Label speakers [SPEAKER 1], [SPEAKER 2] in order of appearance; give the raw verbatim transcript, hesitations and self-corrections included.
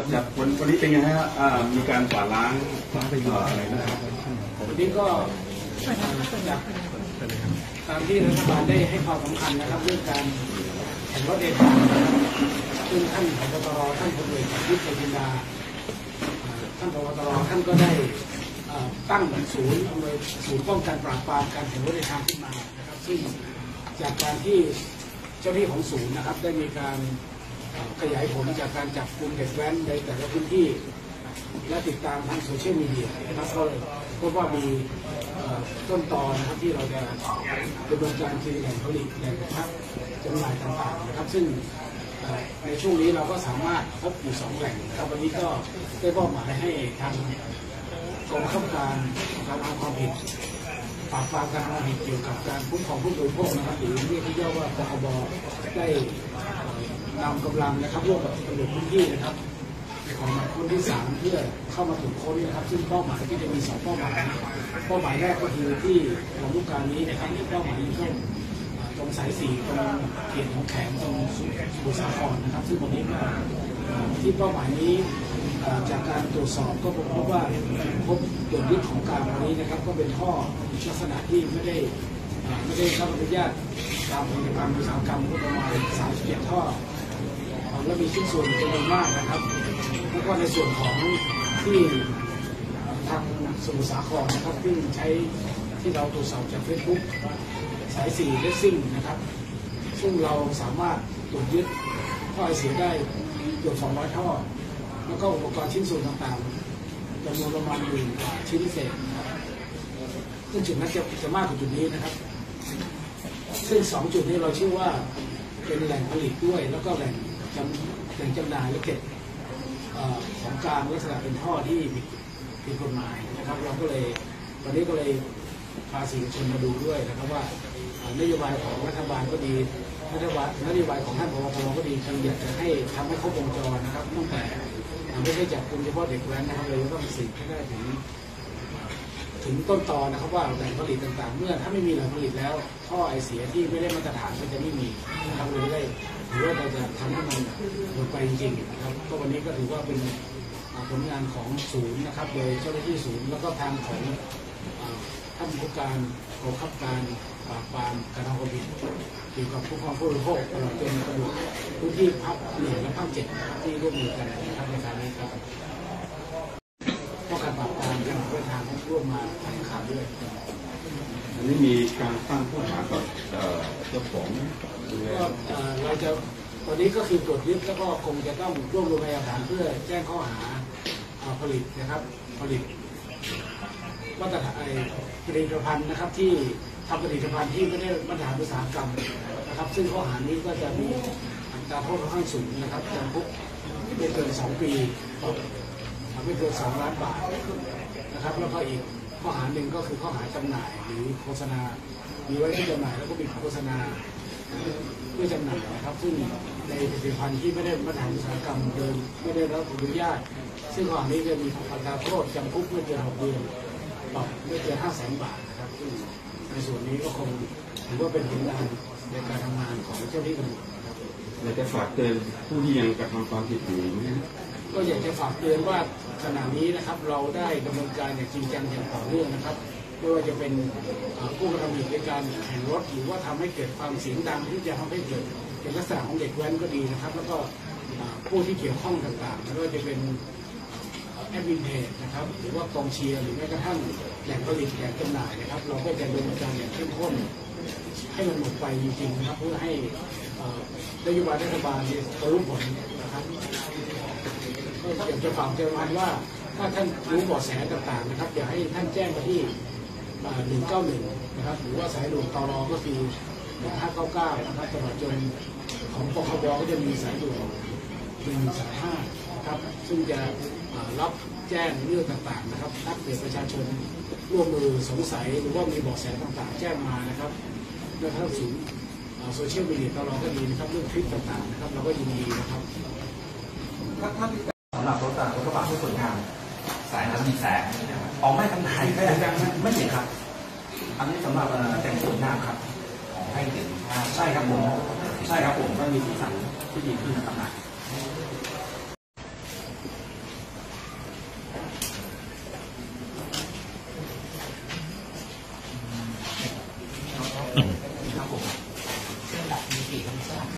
[SPEAKER 1] จากวันวันนี้เป็นไงฮะมีการกวาดล้างอะไรนะครับ
[SPEAKER 2] วันนี้ก็จากตามที่รัฐบาลได้ให้ความสำคัญนะครับเรื่องการแข่งรถเดินทางซึ่งท่านผบ.ตร.ท่านพลเอกประยุทธ์ จันทร์โอชาท่านผบ.ตร.ท่านก็ได้ตั้งศูนย์อำนวยศูนย์ป้องกันปราบปรามการแข่งรถเดินทางขึ้นมานะครับซึ่งจากการที่เจ้าหน้าที่ของศูนย์นะครับได้มีการขยายผลจากการจับกลุ่มเด็กแว้นในแต่ละพื้นที่และติดตามทางโซเชียลมีเดียนะครับก็พบว่ามีต้นตอนะครับที่เราจะดำเนินการคือแหล่งผลิตแหล่งพักจำหน่ายต่างๆนะครับซึ่งในช่วงนี้เราก็สามารถพบอยู่สองแหล่งนะครับวันนี้ก็ได้มอบหมายให้ทางกองบังคับการการทำความผิดปราบปรามการทำความผิดเกี่ยวกับการคุ้มครองผู้บริโภคนะครับหรือเรียกที่ย่อว่าปคบ.ได้นำกำลังนะครับร่วมกับตำรวจพื้นที่นะครับของคนที่สามเพื่อเข้ามาตรวจค้นนะครับซึ่งเป้าหมายที่จะมีสองเป้าหมายเป้าหมายแรกก็คือที่ลำลูกกานี้นะครับที่เป้าหมายอยู่ตรงสายสี่ตรงเขตของแขมตรงสมุทรสาครนะครับซึ่งวันนี้ที่เป้าหมายนี้จากการตรวจสอบก็พบว่าพบตรวจยึดของกลางวันนี้นะครับก็เป็นท่อลักษณะที่ไม่ได้ไม่ได้รับอนุญาตตามพรบอุตสาหกรรมก็ประมาณสามสิบเจ็ดท่อและมีชิ้นส่วนจำนวนมากนะครับแล้วก็ในส่วนของที่ทางสมุทรสาครนะครับที่ใช้ที่เราตรวจสอบจากเฟซบุ๊กสายสี่เลสซิ่งนะครับซึ่งเราสามารถตรวจยึดท่อไอเสียได้เกือบสองร้อยท่อแล้วก็อุปกรณ์ชิ้นส่วนต่างๆจำนวนประมาณหมื่นกว่าชิ้นเศษซึ่งจุดนั้นจะจะมากกว่าจุดนี้นะครับซึ่งสองจุดนี้เราเชื่อว่าเป็นแหล่งผลิตด้วยแล้วก็แหล่งจำแหล่งจำหน่ายและเก็บของกลางลักษณะเป็นท่อที่ผิดกฎหมายนะครับเราก็เลยวันนี้ก็เลยพาสื่อมวลชนมาดูด้วยนะครับว่านโยบายของรัฐบาลก็ดีนโยบายนโยบายของท่านผบ.ตร.ก็ดีคืออยากจะให้ทำให้ครบวงจรนะครับตั้งแต่ไม่ใช่จับกลุ่มเฉพาะเด็กแว้นนะครับเลยต้องสืบให้ได้ถึงถึงต้นตอนะครับว่าแหล่งผลิตต่างๆเมื่อถ้าไม่มีแหล่งผลิตแล้วท่อไอเสียที่ไม่ได้มาตรฐานก็จะไม่มีนะครับเลยได้หรือว่าเราจะทำให้มันหมดไปจริงๆนะครับก็วันนี้ก็ถือว่าเป็นผลงานของศูนย์นะครับโดยเจ้าหน้าที่ศูนย์แล้วก็ทางของท่านผู้การกองบังคับการปราบปรามการทำความผิดเกี่ยวกับผู้ครองผู้บริโภคตลอดจนตำรวจพื้นที่ภาคหนึ่งและภาคเจ็ดที่ร่วมมือกันนะครับในการนี้ครับป้องกันปราบปรามการเดินทางร่วมมาทำข่าวด้วย
[SPEAKER 1] อันนี้มีการตั้งข้อหากับเจ้าของ
[SPEAKER 2] ก็เราจะตอนนี้ก็คือตรวจยึดแล้วก็คงจะต้องรวบรวมพยานหลักฐานเพื่อแจ้งข้อหาผลิตนะครับผลิตมาตรฐานผลิตภัณฑ์นะครับที่ทำผลิตภัณฑ์ที่ไม่ได้มาตรฐานอุตสาหกรรมนะครับซึ่งข้อหานี้ก็จะมีอัตราโทษค่อนข้างสูงนะครับจำคุกไม่เกินสองปีไม่เกินสองล้านบาทนะครับแล้วก็อีกข้อหาหนึ่งก็คือข้อหาจำหน่ายหรือโฆษณามีไว้ที่จำหน่ายแล้วก็มีโฆษณาเพื่อจำหน่ายนะครับซึ่งในผลิตภัณฑ์ที่ไม่ได้มาตรฐานอุตสาหกรรมเดินไม่ได้รับอนุญาตซึ่งข้อหานี้จะมีอัตราโทษจำคุกไม่เกินหกเดือนปรับไม่เกินห้าแสนบาทนะครับซึ่งในส่วนนี้ก็คงถือว่าเป็นผลงานในการทำงานของเจ้าหน้าที่ตำรวจนะครับ
[SPEAKER 1] อยากจะฝากเตือนผู้ที่ยังกระทำความผิดอยู่ไหม
[SPEAKER 2] ก็อยากจะฝากเตือนว่าขณะนี้นะครับเราได้ดำเนินการอย่างจริงจังอย่างต่อเนื่องนะครับไม่ว่าจะเป็นผู้กระทำผิดในการแข่งรถหรือว่าทำให้เกิดความเสียงดังที่จะทำให้เกิดเป็นลักษณะของเด็กแว้นก็ดีนะครับแล้วก็ผู้ที่เกี่ยวข้องต่างๆไม่ว่าจะเป็นแอดมินเพจนะครับหรือว่ากองเชียร์หรือแม้กระทั่งแหล่งผลิตแหล่งจำหน่ายนะครับเราก็จะดำเนินการอย่างเข้มข้นให้มันหมดไปจริงๆนะครับเพื่อให้นโยบายรัฐบาลบรรลุผลนะครับก็อยากจะฝากเตือนว่าถ้าท่านรู้เบาะแสต่างๆนะครับอยากให้ท่านแจ้งไปที่หนึ่งเก้าหนึ่งนะครับหรือว่าสายด่วนตรก็คือหนึ่งห้าเก้าเก้านะครับตลอดจนของปคบก็จะมีสายด่วนหนึ่งสามห้าครับซึ่งจะรับแจ้งเรื่องต่างๆนะครับนักเรียนประชาชนร่วมมือสงสัยหรือว่ามีเบาะแสต่างๆแจ้งมานะครับโดยทางศูนย์โซเชียลมีเดียตลอดก็ดีนะครับเรื่องคลิปต่างๆนะครับเราก็ยินดีนะครับ
[SPEAKER 3] ถ้าถ้าสำหรับรถรถกระบะที่สวยงามสายน้ำมีแสงออกไม่ทำลายไม่ไม่เห็นครับอันนี้สำหรับแต่งสวยงามครับของให้เห็นใช่ครับผมใช่ครับผมก็มีสีสันที่ดีขึ้นนะครับ